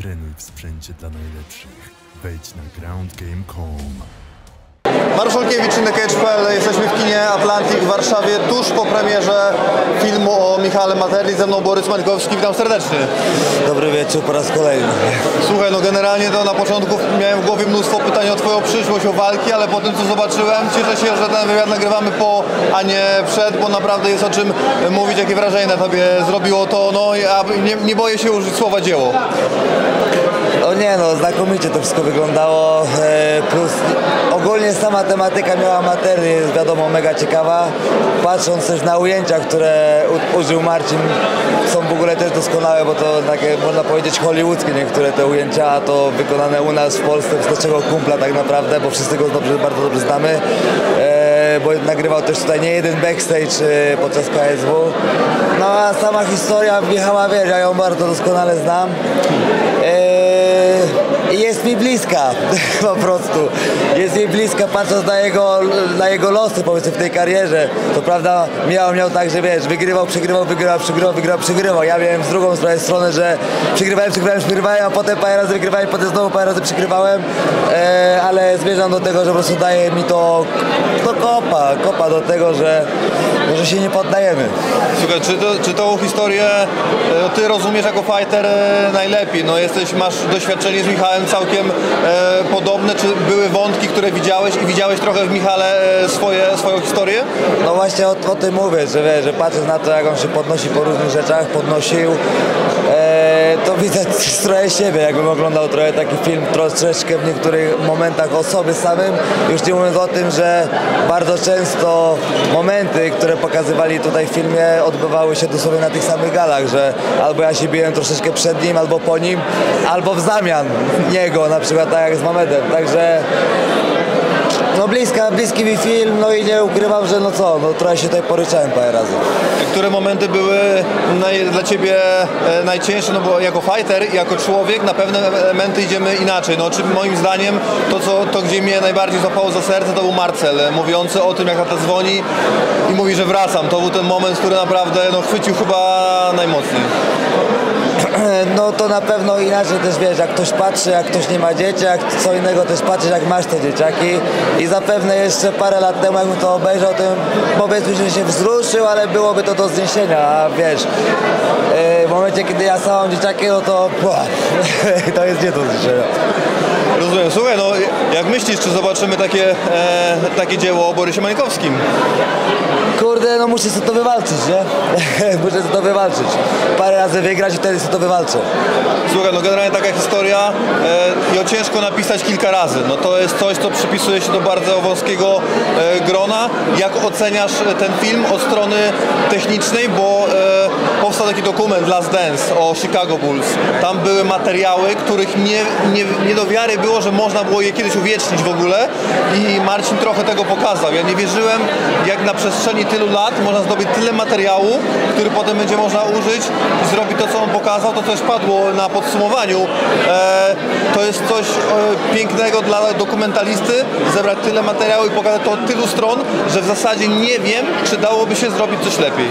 Trenuj w sprzęcie dla najlepszych. Wejdź na groundgame.com. Mariusz Olkiewicz, InTheCage.pl. Jesteśmy w kinie Atlantik w Warszawie tuż po premierze filmu o Michale Materli. Ze mną Borys Mańkowski, witam serdecznie. Dobry wieczór po raz kolejny. Słuchaj, no generalnie to na początku miałem w głowie mnóstwo pytań o twoją przyszłość, o walki, ale po tym co zobaczyłem, cieszę się, że ten wywiad nagrywamy po, a nie przed, bo naprawdę jest o czym mówić, jakie wrażenie na tobie zrobiło to, no ja nie boję się użyć słowa dzieło. O nie no, znakomicie to wszystko wyglądało, plus ogólnie sama tematyka miała Materli, jest wiadomo mega ciekawa. Patrząc też na ujęcia, które użył Marcin, są w ogóle też doskonałe, bo to takie, można powiedzieć, hollywoodzkie niektóre te ujęcia, a to wykonane u nas w Polsce przez naszego kumpla tak naprawdę, bo wszyscy go bardzo dobrze znamy. Bo nagrywał też tutaj nie jeden backstage podczas KSW. No a sama historia Michała, wiesz, ja ją bardzo doskonale znam. Jest mi bliska, po prostu. Jest mi bliska, patrząc na jego losy, powiedzmy, w tej karierze. To prawda, miał tak, że wiesz, wygrywał, przegrywał. Ja miałem z drugą stronę, że przegrywałem, a potem parę razy wygrywałem, potem znowu parę razy przegrywałem. Ale zmierzam do tego, że po prostu daje mi to kopa do tego, że się nie poddajemy. Słuchaj, czy tą historię ty rozumiesz jako fighter najlepiej? No masz doświadczenie z Michałem całkiem podobne. Czy były wątki, które widziałeś trochę w Michale swoją historię? No właśnie o tym mówię, że patrząc na to, jak on się podnosi po różnych rzeczach, to widzę trochę siebie, jakbym oglądał trochę taki film, troszeczkę w niektórych momentach o sobie samym, już nie mówiąc o tym, że bardzo często momenty, które pokazywali tutaj w filmie, odbywały się dosłownie na tych samych galach, że albo ja się biłem troszeczkę przed nim, albo po nim, albo w zamian niego, na przykład tak jak z Mamedem, także no bliski mi film, no i nie ukrywam, że trochę się tutaj poryczałem parę razy. Które momenty były dla ciebie najcięższe, no bo jako fighter, jako człowiek na pewne elementy idziemy inaczej. No, moim zdaniem to gdzie mnie najbardziej złapało za serce, to był Marcel, mówiący o tym, jak tata dzwoni i mówi, że wracam. To był ten moment, który naprawdę chwycił chyba najmocniej. No to na pewno inaczej też, wiesz, jak ktoś patrzy, jak ktoś nie ma dzieci, jak co innego też patrzysz, jak masz te dzieciaki i zapewne jeszcze parę lat temu, jakbym to obejrzał, to powiedzmy, że się wzruszył, ale byłoby to do zniesienia, a wiesz, w momencie, kiedy ja sam mam dzieciaki, no to to jest nie do zniesienia. Rozumiem. Słuchaj, no jak myślisz, czy zobaczymy takie dzieło o Borysie Mańkowskim? Kurde, no muszę sobie to wywalczyć, nie? Muszę sobie to wywalczyć. Parę razy wygrać i wtedy sobie to wywalczę. Słuchaj, no generalnie taka historia, ją ciężko napisać kilka razy. No to jest coś, co przypisuje się do bardzo wąskiego grona. Jak oceniasz ten film od strony technicznej, bo powstał taki dokument Last Dance o Chicago Bulls. Tam były materiały, których nie do wiary było, że można było je kiedyś uwiecznić w ogóle i Marcin trochę tego pokazał. Ja nie wierzyłem, jak na przestrzeni tylu lat można zdobyć tyle materiału, który potem będzie można użyć i zrobić to, co on pokazał, to też padło na podsumowaniu. To jest coś pięknego dla dokumentalisty, zebrać tyle materiału i pokazać to od tylu stron, że w zasadzie nie wiem, czy dałoby się zrobić coś lepiej.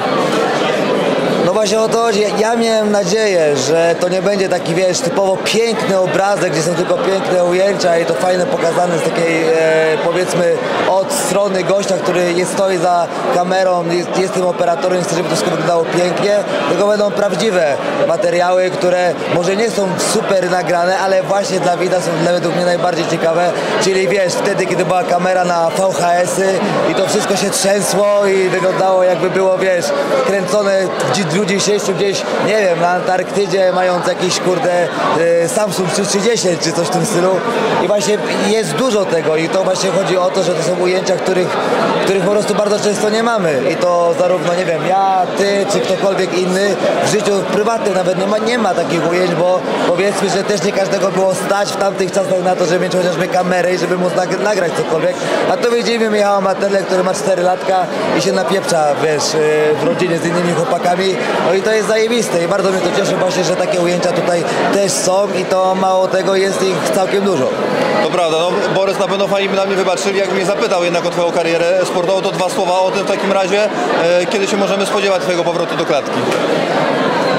No właśnie o to chodzi. Ja miałem nadzieję, że to nie będzie taki, wiesz, typowo piękny obrazek, gdzie są tylko piękne ujęcia i to fajne pokazane z takiej, powiedzmy, od strony gościa, który stoi za kamerą, jest tym operatorem, chce, żeby to wszystko wyglądało pięknie, tylko będą prawdziwe materiały, które może nie są super nagrane, ale właśnie dla widza są według mnie najbardziej ciekawe, czyli wiesz, wtedy, kiedy była kamera na VHS-y i to wszystko się trzęsło i wyglądało, jakby było, wiesz, kręcone ludzi siedzą gdzieś, nie wiem, na Antarktydzie, mając jakiś, kurde, Samsung 310 czy coś w tym stylu i właśnie jest dużo tego i to właśnie chodzi o to, że to są ujęcia, których po prostu bardzo często nie mamy i to zarówno, nie wiem, ja, ty czy ktokolwiek inny w życiu prywatnym nawet nie ma takich ujęć, bo powiedzmy, że też nie każdego było stać w tamtych czasach na to, żeby mieć chociażby kamerę i żeby móc nagrać cokolwiek, a to widzimy Michała Materlę, który ma 4 latka i się napieprza, wiesz, w rodzinie z innymi chłopakami. No i to jest zajebiste i bardzo mnie to cieszy właśnie, że takie ujęcia tutaj też są i to mało tego jest ich całkiem dużo. To prawda, no Borys, na pewno fani by na mnie wybaczyli, jak mnie zapytał jednak o twoją karierę sportową, to 2 słowa o tym w takim razie, kiedy się możemy spodziewać twojego powrotu do klatki?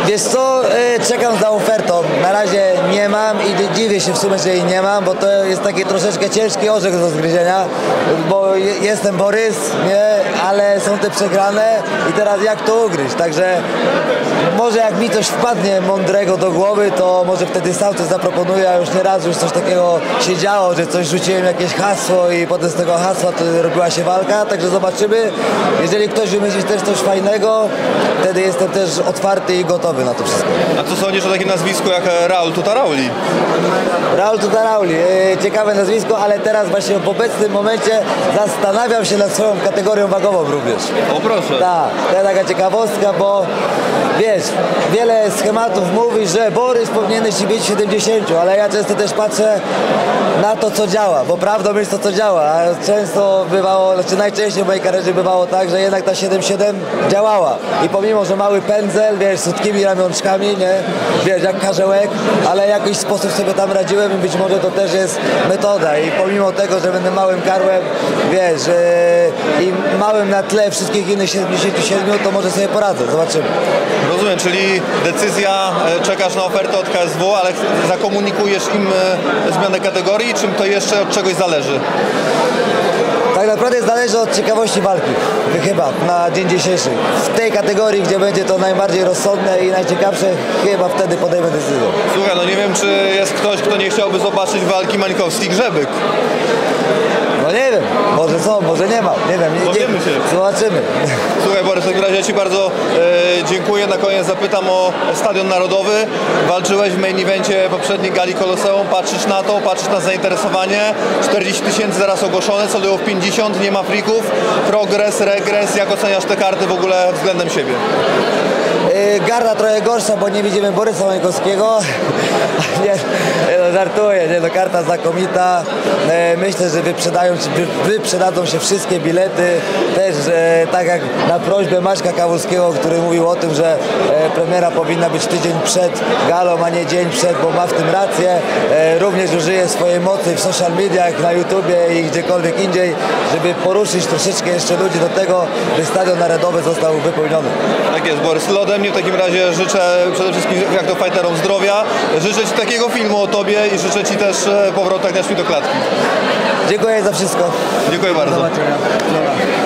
Wiesz co, czekam za ofertą. Na razie nie mam i dziwię się w sumie, że jej nie mam, bo to jest taki troszeczkę ciężki orzech do zgryzienia, bo jestem Borys, nie, ale są te przegrane i teraz jak to ugryźć, także może jak mi coś wpadnie mądrego do głowy, to może wtedy sam coś zaproponuję, a już nie raz już coś takiego się działo, że coś rzuciłem, jakieś hasło i potem z tego hasła to robiła się walka, także zobaczymy. Jeżeli ktoś wymyśli też coś fajnego, wtedy jestem też otwarty i gotowy na to wszystko. A co sądzisz o takim nazwisku jak Raul Tutarauli? Raul Tutarauli, ciekawe nazwisko, ale teraz właśnie w obecnym momencie zastanawiam się nad swoją kategorią wagową również. O proszę. Tak, to jest taka ciekawostka, bo wiesz, wiele schematów mówi, że Borys powinieneś ci być 70, ale ja często też patrzę na to, co działa, bo prawdą jest to, co działa, a często bywało, znaczy najczęściej w mojej karierze bywało tak, że jednak ta 7-7 działała i pomimo, że mały pędzel, wiesz, z sutkimi ramionczkami, nie, wiesz, jak karzełek, ale w jakiś sposób sobie tam radziłem i być może to też jest metoda i pomimo tego, że będę małym karłem, wiesz, i małym na tle wszystkich innych 77, to może sobie poradzę, zobaczymy. Rozumiem, czyli decyzja, czekasz na ofertę od KSW, ale zakomunikujesz im zmianę kategorii, czym to jeszcze od czegoś zależy? Tak naprawdę zależy od ciekawości walki, chyba, na dzień dzisiejszy. W tej kategorii, gdzie będzie to najbardziej rozsądne i najciekawsze, chyba wtedy podejmę decyzję. Słuchaj, no nie wiem, czy jest ktoś, kto nie chciałby zobaczyć walki Mańkowski-Grzebyk. No nie wiem, może są, może nie ma, nie wiem. Dowiemy się. Zobaczymy. Słuchaj Borys, w takim razie Ci bardzo dziękuję. Na koniec zapytam o Stadion Narodowy. Walczyłeś w main evencie poprzedniej gali Koloseum. Patrzysz na to, patrzysz na zainteresowanie. 40 000 zaraz ogłoszone, celujów 50, nie ma frików. Progres, regres. Jak oceniasz te karty w ogóle względem siebie? Garda trochę gorsza, bo nie widzimy Borysa Mańkowskiego. Nie, no, żartuję, nie, no, karta znakomita. Myślę, że wyprzedadzą się wszystkie bilety. Też tak jak na prośbę Maćka Kawulskiego, który mówił o tym, że premiera powinna być tydzień przed galą, a nie dzień przed, bo ma w tym rację. Również użyje swojej mocy w social mediach, na YouTubie i gdziekolwiek indziej, żeby poruszyć troszeczkę jeszcze ludzi do tego, by Stadion Narodowy został wypełniony. Tak jest, Borys. Ode mnie w takim razie życzę przede wszystkim jak to fighterom zdrowia. Życzę Ci takiego filmu o Tobie i życzę Ci też powrotu jak na świt do klatki. Dziękuję za wszystko. Dziękuję bardzo. Do zobaczenia. Dobra.